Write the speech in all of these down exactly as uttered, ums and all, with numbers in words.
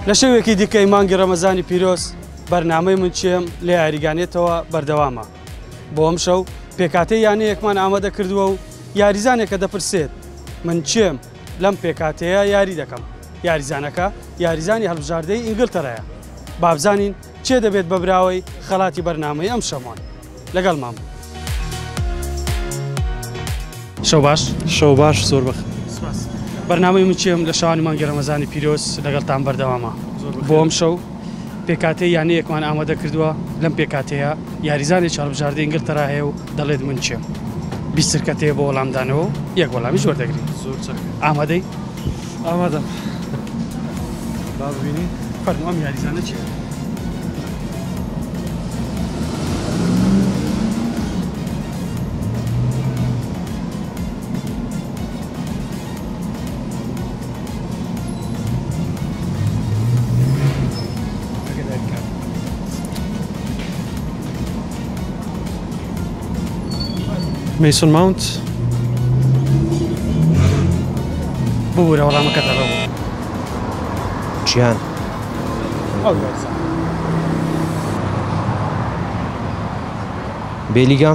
لە شەوێکی دیکەی مانگی ڕەمەزانی پیرۆز بەرنامەی من چێم لە یاریگانێتەوە بەردەوامە. بۆ ئەم شەو پێکاتەی یانەیەکمان ئامادە کردووە و یاریزانێکە دەپرسێت من چێم لەم پێکاتەیە یاری دەکەم. یاریزانەکە یاریزانی هەڵبژاردەی ئینگلتەرایە. بابزانین چێ دەبێت بە براوەی خەڵاتی بەرنامەی ئەم شەوان. لەگەڵ مام. شەو باش شەو باش زۆر بەخێر. بەرنامەی من چێم لە شەوانی مانگی ڕەمەزانی پیرۆز لەگەڵتان بەردەوامە. بۆ ئەم شەو پێکاتەی یانەیەکمان ئامادە کردووە. لەم پێکاتەیە یاریزانی هەڵبژاردەی ئینگلتەرا هەیە و دەڵێت من چێم. بیستر کەتەیە بۆ وەڵامدانەوە یەک وەڵامیش وەردەگرین. ئامادەی؟ ئامادەم. با ببینی؟ فەرموو ئەم یاریزانە چییە؟ مەیسۆن ماونت ببوورە وەڵامەکەت هەڵەبوو. چیان؟ بێلیگام؟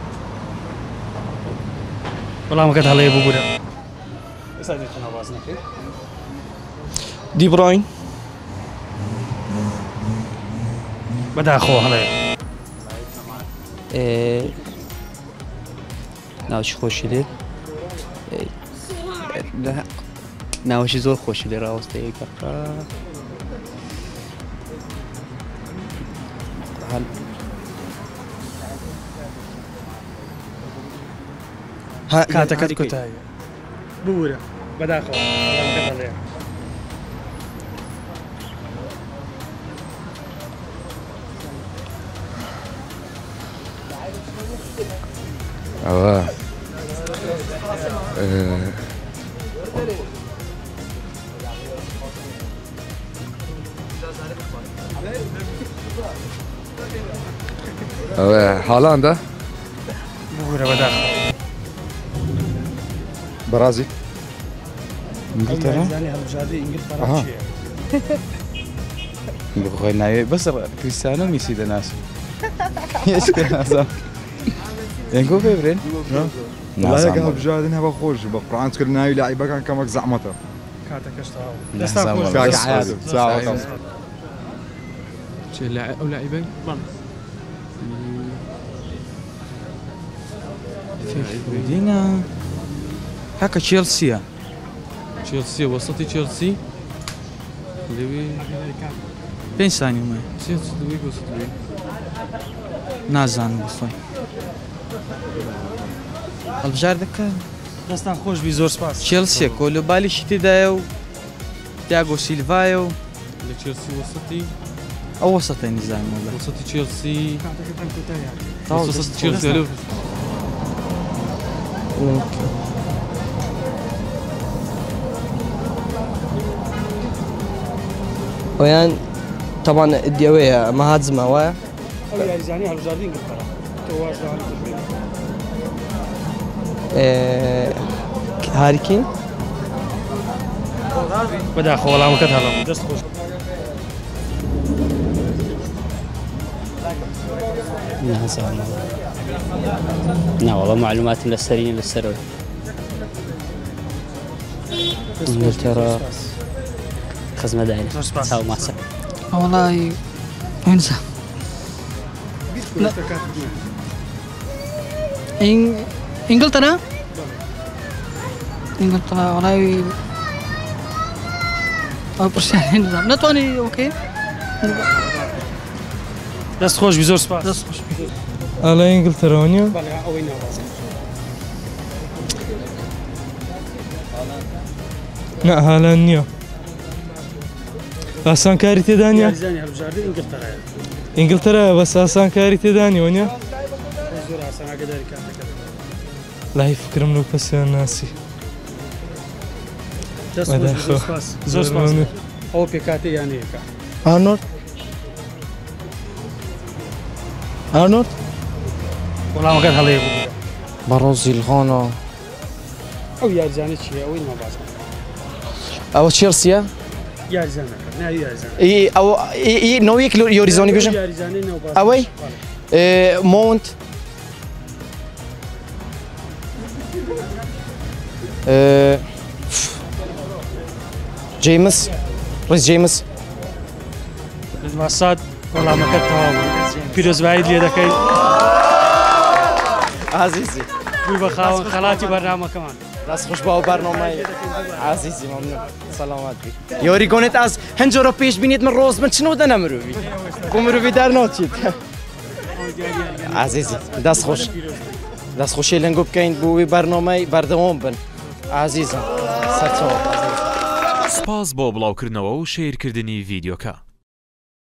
وەڵامەکەت هەڵەیە ببوورە. ئێستا دێتەوە باز نەکەی؟ دی بڕۆین بەداخۆ هەڵەیە. ناوچی خۆشی لێ ناوەشی زۆر خۆشی لێ ڕاوەستەیەکە کاتەکەت کۆتاییە. ببوورە بەداخەوە وەڵامەکەت هەڵەیە. ئەوە ئەوە هاڵاندە ببوورە بەداخەوە. بەرازی ئینگلتەرا هەڵبژاردەی ئینگلتەرا چییە؟ بخۆی ناوێ بەس کریستیانۆ میسی دەناسم هیچ نازانم. ئەنگۆ پێ برێن؟ وڵایەکە هەڵبژاردن هەبە خۆش بە قورئانکرد ناوی لاعیبەکان کەمەک زەحمەتە. کاتەکەش تەواو. چێ ئەو لاعیبەی؟ دینە هەکە چێلسیە. چێلسی وەسەتی چێلسی لەوێ پێنج سانی مای چێلسی وەسەت لێ نازانم بخۆی هەڵبژاردەکە دەستان خۆش بی زۆر سپاس. چێلسیە کۆلۆبالیشی تێدایە و تیاگۆ سیلڤایە و لە چێلسی وەسەتی ئەو وەسەتە نیزانم وەڵا وەسەتی چێلسی کاتەکەتان کۆتاییە. وەسەتی چێلسی لەو ویان طبعا الديوية ما هاد زماوية ئەو یاریزانی هەڵبژاردەی ئینگلتەرا تۆ واش داوای تربێت. هاري كين بەداخۆ وەڵامەکەت هەڵەبوو. دەست خۆش. نازانم ناوەڵە معلوماتم لەسەرین لەسەرەوە ئینگلتەرا خزمەدارە چاو ماسە. والله انسى انجلترا انجلترا والله او برشان نظام نتواني اوكي دەست خۆش بی زۆر سپاس. دەست خۆش بی. ئەڵە ئینگلتەرەوە بەڵێ ئەوەی ناوازم. نە هاڵان نییە. ئاسانکاری تێدا نیە؟ یاریزانی هەڵبژاردەی ئینگلتەرایە. ئینگلتەرایە بەس ئاسانکاری تێدا نیوە نیە؟ زۆر ئاسان ئاگاداری کاتەکەت. لای فکرم لەو کەسیان ناسی. دەست خۆش بی زۆر سپاس. زۆر سپاس. ئەوە پێکاتەی یانەیەکە. أرنولد أرنولد وەڵامەکەت هەڵەیە ببوورە. بەڕۆزی الغۆنۆ ئەو یاریزانە چییە؟ ئەوەی ناوازم. ئەوە چێلسیە؟ یاریزانەکە ناوی یاریزان ای او ای ای نویک یوریزانی بیشم یاریزانەی نەوباس اوی مونت جیمس ڕیس جیمس واسات وەڵامەکەت تەواو بوو پیرۆزبایی لێ دەکەی عزیزی بووی بە خاوەن خەڵاتی بەرنامەکەمان دەست خۆش باو بەرنامەی عزیزی ممنون سەلامات بی یاریگانت ئەس هەنجۆرە پێش بینیت من ڕۆز من چنەوە دەنە مرۆڤی بۆ مرۆڤی دەرناچیت عزیزی دەست خۆش دەست خۆشی لەنگۆ بکەین بۆی بەرنامەی بەردەوام بن عزیزم سەرچاوە سپاس بۆ بڵاوکردنەوە و شێرکردنی ڤیدیۆکە.